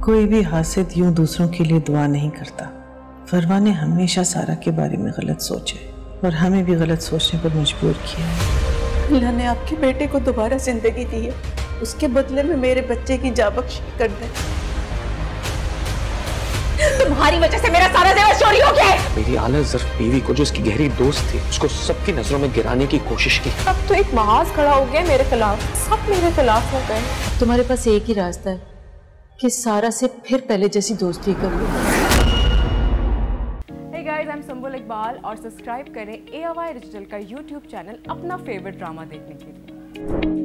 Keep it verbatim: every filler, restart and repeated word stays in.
कोई भी हासिद यूं दूसरों के लिए दुआ नहीं करता। फरवा ने हमेशा सारा के बारे में गलत सोचा है और हमें भी गलत सोचने पर मजबूर किया है। अल्लाह ने आपके बेटे को दोबारा जिंदगी दी है, उसके बदले में मेरे बच्चे की जान बख्शी कर दे। तुम्हारी वजह से मेरा सारा जेवर चोरी हो गया है। मेरी आला ज़र्फ बीवी को जो इसकी गहरी दोस्त थी, उसको सबकी नजरों में गिराने की कोशिश की। अब तो एक महाज खड़ा हो गया मेरे खिलाफ, सब मेरे खिलाफ हो गए। तुम्हारे पास एक ही रास्ता है कि सारा से फिर पहले जैसी दोस्ती कर लो। Hey guys, I'm संबुल इकबाल और सब्सक्राइब करें ए आर वाई डिजिटल का यूट्यूब चैनल अपना फेवरेट ड्रामा देखने के लिए।